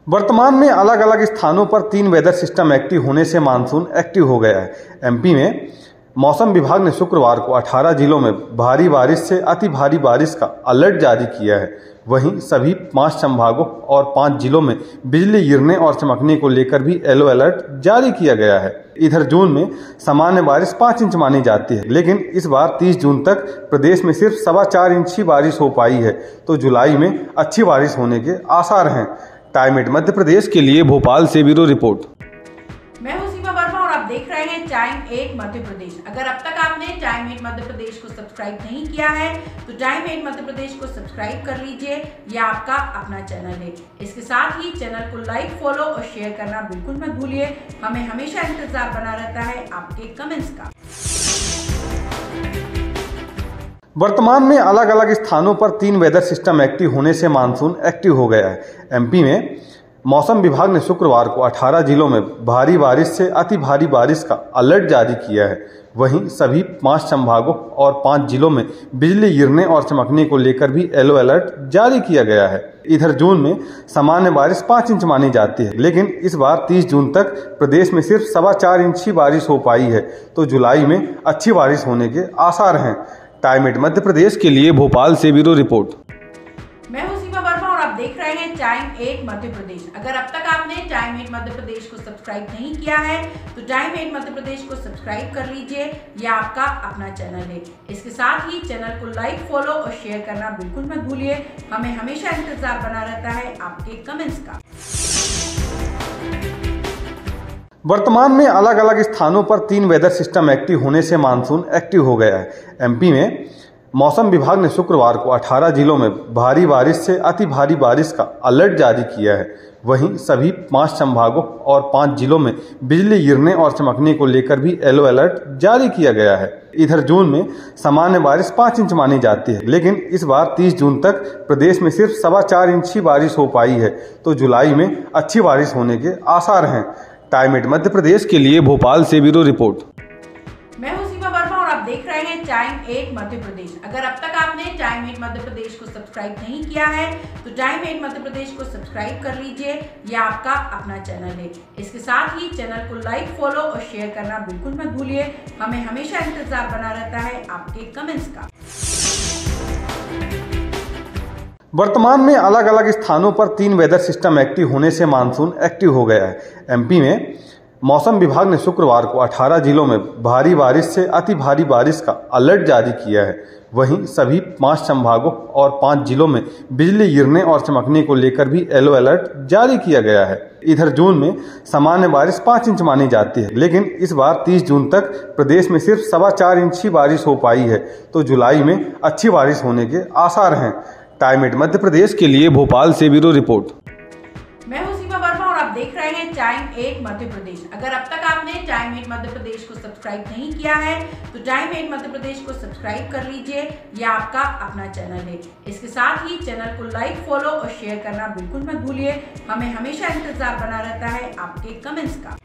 वर्तमान में अलग अलग स्थानों पर 3 वेदर सिस्टम एक्टिव होने से मानसून एक्टिव हो गया है। एमपी में मौसम विभाग ने शुक्रवार को 18 जिलों में भारी बारिश से अति भारी बारिश का अलर्ट जारी किया है। वहीं सभी 5 संभागों और 5 जिलों में बिजली गिरने और चमकने को लेकर भी येलो अलर्ट जारी किया गया है। इधर जून में सामान्य बारिश 5 इंच मानी जाती है, लेकिन इस बार 30 जून तक प्रदेश में सिर्फ 4.25 इंच ही बारिश हो पाई है, तो जुलाई में अच्छी बारिश होने के आसार हैं। टाइम 8 मध्य प्रदेश के लिए भोपाल से ब्यूरो रिपोर्ट। मैं हूं सीमा वर्मा और आप देख रहे हैं टाइम 8 मध्य प्रदेश। अगर अब तक आपने टाइम 8 मध्य प्रदेश को सब्सक्राइब नहीं किया है तो टाइम 8 मध्य प्रदेश को सब्सक्राइब कर लीजिए। यह आपका अपना चैनल है। इसके साथ ही चैनल को लाइक, फॉलो और शेयर करना बिल्कुल मत भूलिए। हमें हमेशा इंतजार बना रहता है आपके कमेंट्स का। वर्तमान में अलग अलग स्थानों पर 3 वेदर सिस्टम एक्टिव होने से मानसून एक्टिव हो गया है। एमपी में मौसम विभाग ने शुक्रवार को 18 जिलों में भारी बारिश से अति भारी बारिश का अलर्ट जारी किया है। वहीं सभी 5 संभागों और 5 जिलों में बिजली गिरने और चमकने को लेकर भी येलो अलर्ट जारी किया गया है। इधर जून में सामान्य बारिश 5 इंच मानी जाती है, लेकिन इस बार 30 जून तक प्रदेश में सिर्फ 4.25 इंच ही बारिश हो पाई है, तो जुलाई में अच्छी बारिश होने के आसार हैं। टाइम 8 मध्य प्रदेश के लिए भोपाल से ब्यूरो रिपोर्ट। मैं हूं सीमा वर्मा और आप देख रहे हैं टाइम 8 मध्य प्रदेश। अगर अब तक आपने टाइम 8 मध्य प्रदेश को सब्सक्राइब नहीं किया है तो टाइम 8 मध्य प्रदेश को सब्सक्राइब कर लीजिए। यह आपका अपना चैनल है। इसके साथ ही चैनल को लाइक, फॉलो और शेयर करना बिल्कुल मत भूलिए। हमें हमेशा इंतजार बना रहता है आपके कमेंट्स का। वर्तमान में अलग अलग स्थानों पर 3 वेदर सिस्टम एक्टिव होने से मानसून एक्टिव हो गया है। एमपी में मौसम विभाग ने शुक्रवार को 18 जिलों में भारी बारिश से अति भारी बारिश का अलर्ट जारी किया है। वहीं सभी 5 संभागों और 5 जिलों में बिजली गिरने और चमकने को लेकर भी येलो अलर्ट जारी किया गया है। इधर जून में सामान्य बारिश 5 इंच मानी जाती है, लेकिन इस बार 30 जून तक प्रदेश में सिर्फ 4.25 इंच ही बारिश हो पाई है, तो जुलाई में अच्छी बारिश होने के आसार हैं। टाइम 8 मध्य प्रदेश के लिए भोपाल से ब्यूरो रिपोर्ट। मैं हूं सीमा वर्मा और आप देख रहे हैं टाइम 8 मध्य प्रदेश। अगर अब तक आपने टाइम 8 मध्य प्रदेश को सब्सक्राइब नहीं किया है तो टाइम 8 मध्य प्रदेश को सब्सक्राइब कर लीजिए। यह आपका अपना चैनल है। इसके साथ ही चैनल को लाइक, फॉलो और शेयर करना बिल्कुल मत भूलिए। हमें हमेशा इंतजार बना रहता है आपके कमेंट्स का। वर्तमान में अलग अलग स्थानों पर 3 वेदर सिस्टम एक्टिव होने से मानसून एक्टिव हो गया है। एमपी में मौसम विभाग ने शुक्रवार को 18 जिलों में भारी बारिश से अति भारी बारिश का अलर्ट जारी किया है। वहीं सभी 5 संभागों और 5 जिलों में बिजली गिरने और चमकने को लेकर भी येलो अलर्ट जारी किया गया है। इधर जून में सामान्य बारिश 5 इंच मानी जाती है, लेकिन इस बार 30 जून तक प्रदेश में सिर्फ 4.25 इंच ही बारिश हो पाई है, तो जुलाई में अच्छी बारिश होने के आसार हैं। टाइम 8 मध्य प्रदेश के लिए भोपाल से ब्यूरो रिपोर्ट। मैं हूं सीमा वर्मा और आप देख रहे हैं टाइम 8 मध्य प्रदेश। अगर अब तक आपने टाइम 8 मध्य प्रदेश को सब्सक्राइब नहीं किया है तो टाइम 8 मध्य प्रदेश को सब्सक्राइब कर लीजिए। यह आपका अपना चैनल है। इसके साथ ही चैनल को लाइक, फॉलो और शेयर करना बिल्कुल मत भूलिए। हमें हमेशा इंतजार बना रहता है आपके कमेंट्स का।